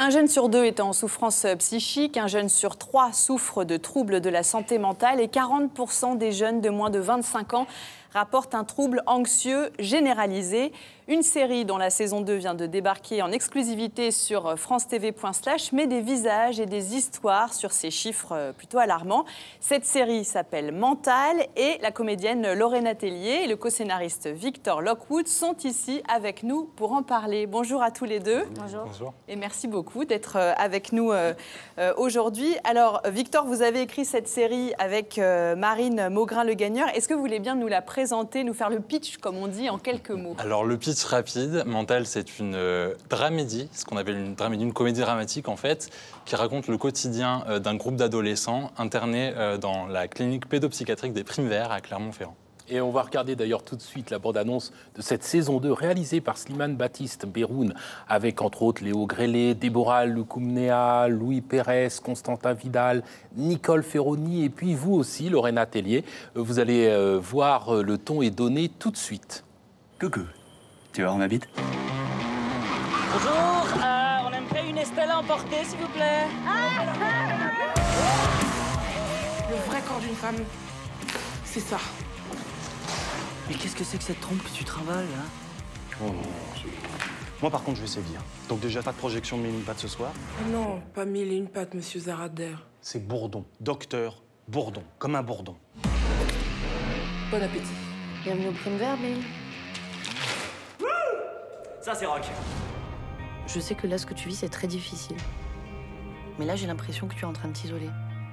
Un jeune sur deux est en souffrance psychique, un jeune sur trois souffre de troubles de la santé mentale et 40% des jeunes de moins de 25 ans rapportent un trouble anxieux généralisé. Une série dont la saison 2 vient de débarquer en exclusivité sur francetv.slash met des visages et des histoires sur ces chiffres plutôt alarmants. Cette série s'appelle Mental et la comédienne Lorena Tellier et le co-scénariste Victor Lockwood sont ici avec nous pour en parler. Bonjour à tous les deux. Bonjour. Bonjour. Et merci beaucoup d'être avec nous aujourd'hui. Alors Victor, vous avez écrit cette série avec Marine Maugrain-Le Gagneur. Est-ce que vous voulez bien nous la présenter, nous faire le pitch comme on dit en quelques mots? Alors le pitch rapide, Mental, c'est une dramédie, ce qu'on appelle une dramédie, une comédie dramatique en fait, qui raconte le quotidien d'un groupe d'adolescents internés dans la clinique pédopsychiatrique des Primes Verts à Clermont-Ferrand. Et on va regarder d'ailleurs tout de suite la bande-annonce de cette saison 2 réalisée par Slimane Baptiste Beroun, avec entre autres Léo Grélé, Déborah Lukumnea, Louis Pérez, Constantin Vidal, Nicole Ferroni et puis vous aussi, Lorena Tellier. Vous allez voir, le ton est donné tout de suite. Coucou, tu vas voir ma bite? Bonjour, on aimerait une Estelle à emporter, s'il vous plaît. Le vrai corps d'une femme, c'est ça. Mais qu'est-ce que c'est que cette trompe que tu travailles, hein? Oh non. Moi, par contre, je vais sévir. Donc déjà, pas de projection de Mille et une pattes ce soir. Non, pas mille et une pattes, monsieur Zarader. C'est Bourdon. Docteur Bourdon. Comme un bourdon. Bon appétit. Bienvenue au Prime Vert, Bill. Ça, c'est rock. Je sais que là, ce que tu vis, c'est très difficile. Mais là, j'ai l'impression que tu es en train de t'isoler.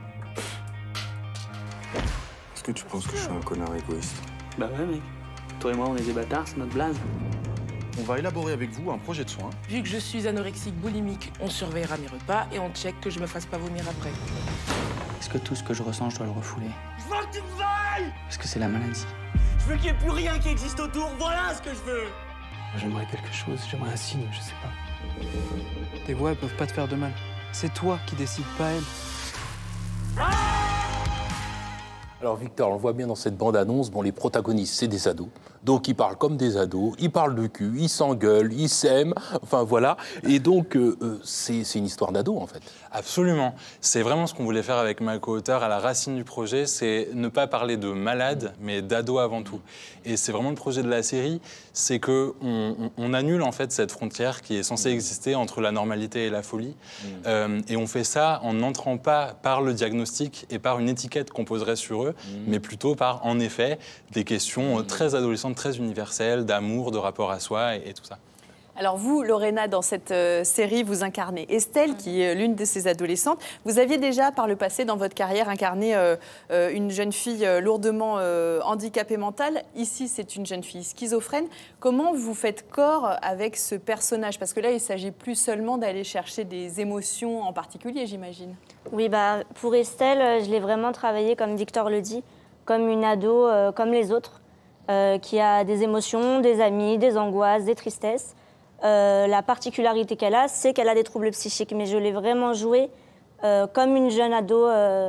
Est-ce que tu penses que je suis un connard égoïste? Bah ouais, mec. Toi et moi, on est des bâtards, c'est notre blaze. On va élaborer avec vous un projet de soins. Vu que je suis anorexique boulimique, on surveillera mes repas et on check que je me fasse pas vomir après. Est-ce que tout ce que je ressens, je dois le refouler? Je veux que tu me vailles. Parce que c'est la maladie. Je veux qu'il n'y ait plus rien qui existe autour, voilà ce que je veux. J'aimerais quelque chose, j'aimerais un signe, je sais pas. Tes voix, elles peuvent pas te faire de mal. C'est toi qui décides, pas elle. Alors Victor, on le voit bien dans cette bande-annonce, bon, les protagonistes, c'est des ados. Donc ils parlent comme des ados, ils parlent de cul, ils s'engueulent, ils s'aiment, enfin voilà. Et donc c'est une histoire d'ado en fait. Absolument. C'est vraiment ce qu'on voulait faire avec ma co-auteure à la racine du projet, c'est ne pas parler de malades, mais d'ados avant tout. Et c'est vraiment le projet de la série, c'est qu'on annule en fait cette frontière qui est censée exister entre la normalité et la folie. Et on fait ça en n'entrant pas par le diagnostic et par une étiquette qu'on poserait sur eux, mais plutôt par, en effet, des questions très adolescentes, très universelles, d'amour, de rapport à soi et tout ça. Alors vous, Lorena, dans cette série, vous incarnez Estelle, qui est l'une de ces adolescentes. Vous aviez déjà, par le passé, dans votre carrière, incarné une jeune fille lourdement handicapée mentale. Ici, c'est une jeune fille schizophrène. Comment vous faites corps avec ce personnage? Parce que là, il ne s'agit plus seulement d'aller chercher des émotions en particulier, j'imagine. Oui, bah, pour Estelle, je l'ai vraiment travaillé, comme Victor le dit, comme une ado, comme les autres, qui a des émotions, des amis, des angoisses, des tristesses. La particularité qu'elle a, c'est qu'elle a des troubles psychiques, mais je l'ai vraiment jouée comme une jeune ado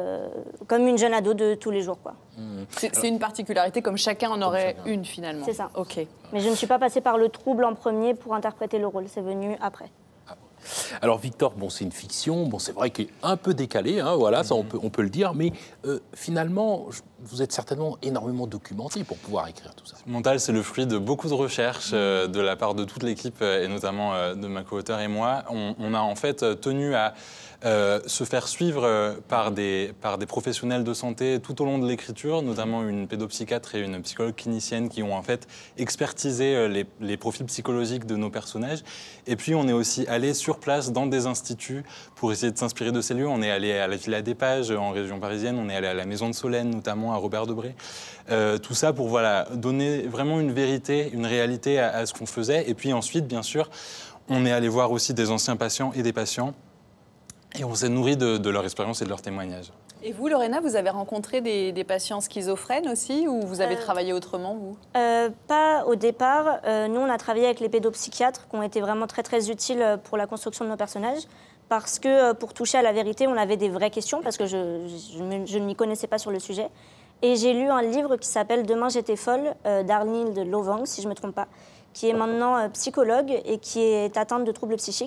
de tous les jours, quoi. C'est une particularité comme chacun en aurait une finalement. C'est ça. Ok. Mais je ne suis pas passée par le trouble en premier pour interpréter le rôle, c'est venu après. Alors Victor, bon, c'est une fiction, bon, c'est vrai qu'il est un peu décalé, hein, voilà, ça on peut le dire, mais finalement, vous êtes certainement énormément documenté pour pouvoir écrire tout ça. Mental, c'est le fruit de beaucoup de recherches de la part de toute l'équipe, et notamment de ma co-auteure et moi. On a en fait tenu à se faire suivre par des professionnels de santé tout au long de l'écriture, notamment une pédopsychiatre et une psychologue clinicienne qui ont en fait expertisé les profils psychologiques de nos personnages. Et puis on est aussi allé sur place dans des instituts pour essayer de s'inspirer de ces lieux. On est allé à la Villa des Pages en région parisienne, on est allé à la Maison de Solène notamment, à Robert Debré. Tout ça pour voilà, donner vraiment une vérité, une réalité à ce qu'on faisait. Et puis ensuite, bien sûr, on est allé voir aussi des anciens patients et des patients. Et on s'est nourri de leur expérience et de leurs témoignages. Et vous, Lorena, vous avez rencontré des patients schizophrènes aussi ou vous avez travaillé autrement, vous? Pas au départ. Nous, on a travaillé avec les pédopsychiatres qui ont été vraiment très, très utiles pour la construction de nos personnages. Parce que pour toucher à la vérité, on avait des vraies questions parce que je ne m'y connaissais pas sur le sujet. Et j'ai lu un livre qui s'appelle « Demain, j'étais folle » d'Arnhild Lovang, si je ne me trompe pas, qui est maintenant psychologue et qui est atteinte de troubles psychiques.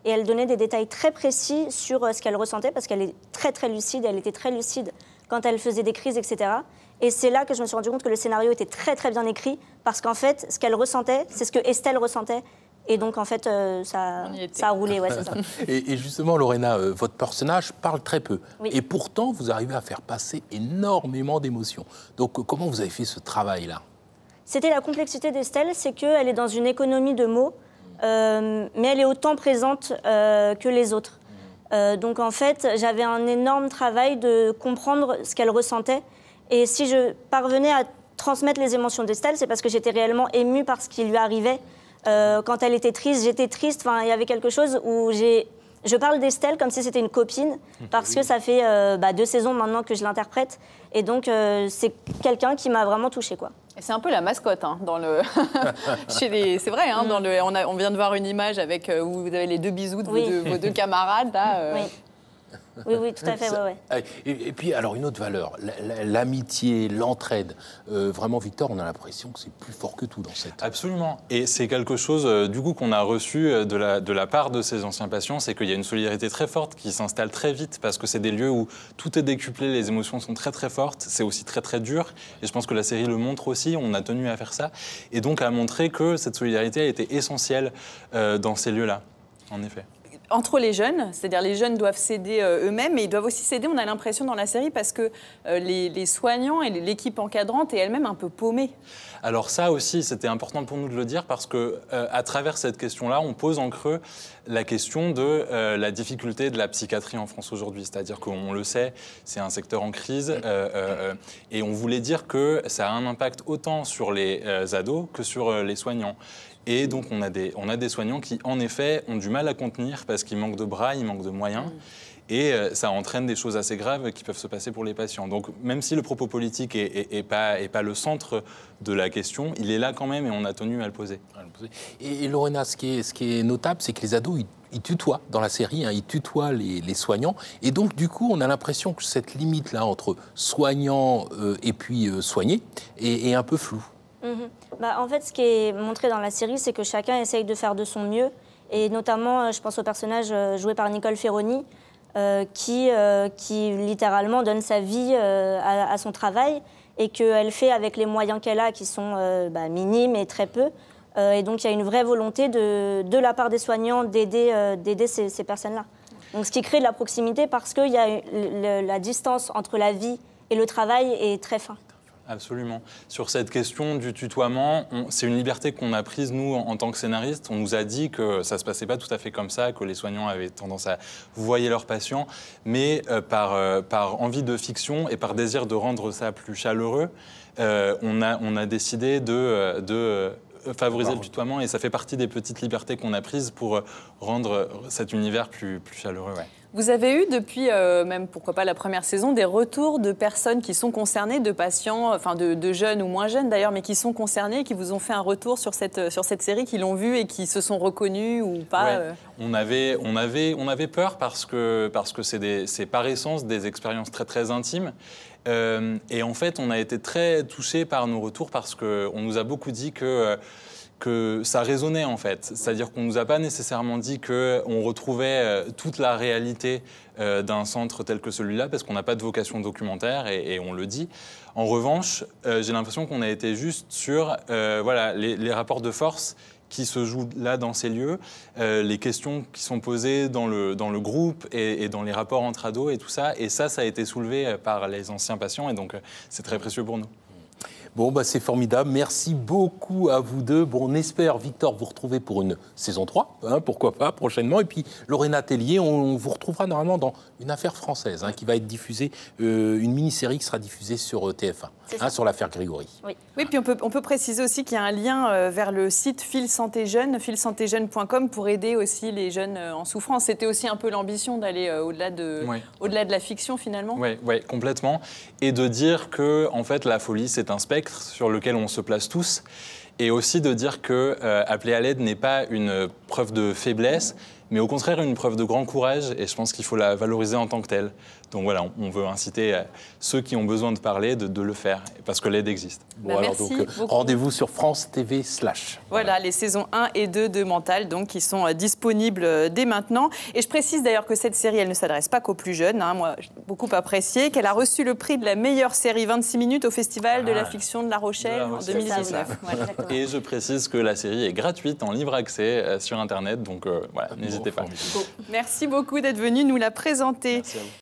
Et elle donnait des détails très précis sur ce qu'elle ressentait, parce qu'elle est très, très lucide. Elle était très lucide quand elle faisait des crises, etc. Et c'est là que je me suis rendu compte que le scénario était très, très bien écrit, parce qu'en fait, ce qu'elle ressentait, c'est ce que Estelle ressentait. Et donc, en fait, ça a roulé, ouais, c'est ça. Et justement, Lorena, votre personnage parle très peu. Oui. Et pourtant, vous arrivez à faire passer énormément d'émotions. Donc, comment vous avez fait ce travail-là? C'était la complexité d'Estelle, c'est qu'elle est dans une économie de mots, mais elle est autant présente que les autres. Donc, en fait, j'avais un énorme travail de comprendre ce qu'elle ressentait. Et si je parvenais à transmettre les émotions d'Estelle, c'est parce que j'étais réellement émue par ce qui lui arrivait. Quand elle était triste, j'étais triste. Enfin, il y avait quelque chose où je parle d'Estelle comme si c'était une copine, parce que ça fait 2 saisons maintenant que je l'interprète. Et donc, c'est quelqu'un qui m'a vraiment touchée, quoi. Et c'est un peu la mascotte, hein, dans le... C'est vrai, hein, dans le... on vient de voir une image avec, où vous avez les 2 bisous de vos deux camarades, là. Oui. Oui, tout à fait, ouais. Et puis, alors, une autre valeur, l'amitié, l'entraide. Vraiment, Victor, on a l'impression que c'est plus fort que tout dans cette... Absolument. Et c'est quelque chose, du coup, qu'on a reçu de la part de ces anciens patients, c'est qu'il y a une solidarité très forte qui s'installe très vite, parce que c'est des lieux où tout est décuplé, les émotions sont très, très fortes, c'est aussi très, très dur. Et je pense que la série le montre aussi, on a tenu à faire ça. Et donc, à montrer que cette solidarité a été essentielle dans ces lieux-là, en effet. Entre les jeunes, c'est-à-dire les jeunes doivent s'aider eux-mêmes, mais ils doivent aussi s'aider, on a l'impression dans la série, parce que les soignants et l'équipe encadrante est elle-même un peu paumée. Alors ça aussi, c'était important pour nous de le dire, parce que à travers cette question-là, on pose en creux la question de la difficulté de la psychiatrie en France aujourd'hui. C'est-à-dire qu'on le sait, c'est un secteur en crise, et on voulait dire que ça a un impact autant sur les ados que sur les soignants. Et donc, on a des soignants qui, en effet, ont du mal à contenir parce qu'il manque de bras, il manque de moyens. Et ça entraîne des choses assez graves qui peuvent se passer pour les patients. Donc, même si le propos politique n'est pas le centre de la question, il est là quand même et on a tenu à le poser. Et Lorena, ce qui est notable, c'est que les ados, ils tutoient dans la série, hein, ils tutoient les soignants. Et donc, du coup, on a l'impression que cette limite-là entre soignants et puis soignés est un peu floue. En fait, ce qui est montré dans la série, c'est que chacun essaye de faire de son mieux. Et notamment, je pense au personnage joué par Nicole Ferroni, qui littéralement donne sa vie à son travail et qu'elle fait avec les moyens qu'elle a, qui sont minimes et très peu. Et donc, il y a une vraie volonté de la part des soignants d'aider ces personnes-là. Donc, ce qui crée de la proximité parce que la distance entre la vie et le travail est très fin. Absolument. Sur cette question du tutoiement, c'est une liberté qu'on a prise, nous, en tant que scénaristes. On nous a dit que ça ne se passait pas tout à fait comme ça, que les soignants avaient tendance à voyer leurs patients, mais par envie de fiction et par désir de rendre ça plus chaleureux, on a décidé de favoriser le tutoiement, et ça fait partie des petites libertés qu'on a prises pour rendre cet univers plus chaleureux. Ouais. Vous avez eu depuis, même pourquoi pas la première saison, des retours de personnes qui sont concernées, de patients, enfin de jeunes ou moins jeunes d'ailleurs, mais qui sont concernés, qui vous ont fait un retour sur cette série, qui l'ont vue et qui se sont reconnus ou pas. Ouais. On avait peur parce que c'est par essence des expériences très très intimes. Et en fait, on a été très touchés par nos retours parce qu'on nous a beaucoup dit que ça résonnait en fait. C'est-à-dire qu'on ne nous a pas nécessairement dit qu'on retrouvait toute la réalité d'un centre tel que celui-là, parce qu'on n'a pas de vocation documentaire et on le dit. En revanche, j'ai l'impression qu'on a été juste sur les rapports de force qui se jouent là dans ces lieux, les questions qui sont posées dans le groupe et dans les rapports entre ados et tout ça. Et ça a été soulevé par les anciens patients et donc c'est très précieux pour nous. Bon, c'est formidable. Merci beaucoup à vous deux. Bon, on espère, Victor, vous retrouver pour une saison 3, pourquoi pas, prochainement. Et puis, Lorena Tellier, on vous retrouvera normalement dans Une affaire française, qui va être diffusée, une mini-série qui sera diffusée sur TF1, sur l'affaire Grégory. Oui, puis on peut préciser aussi qu'il y a un lien vers le site Fil Santé Jeune, filsantéjeune.com, pour aider aussi les jeunes en souffrance. C'était aussi un peu l'ambition d'aller au-delà de la fiction, finalement. Oui, complètement. Et de dire que, en fait, la folie, c'est un spectre sur lequel on se place tous et aussi de dire que appeler à l'aide n'est pas une preuve de faiblesse, mais au contraire une preuve de grand courage, et je pense qu'il faut la valoriser en tant que telle. Donc voilà, on veut inciter ceux qui ont besoin de parler de le faire, parce que l'aide existe. Bon, alors donc rendez-vous sur France TV /. Voilà, les saisons 1 et 2 de Mental, donc, qui sont disponibles dès maintenant. Et je précise d'ailleurs que cette série, elle ne s'adresse pas qu'aux plus jeunes. Hein. Moi, j'ai beaucoup apprécié qu'elle a reçu le prix de la meilleure série 26 minutes au Festival de la fiction de La Rochelle en 2019. Voilà. Et je précise que la série est gratuite en libre accès sur Internet, donc voilà, n'hésitez pas. Merci beaucoup d'être venu nous la présenter. Merci à vous.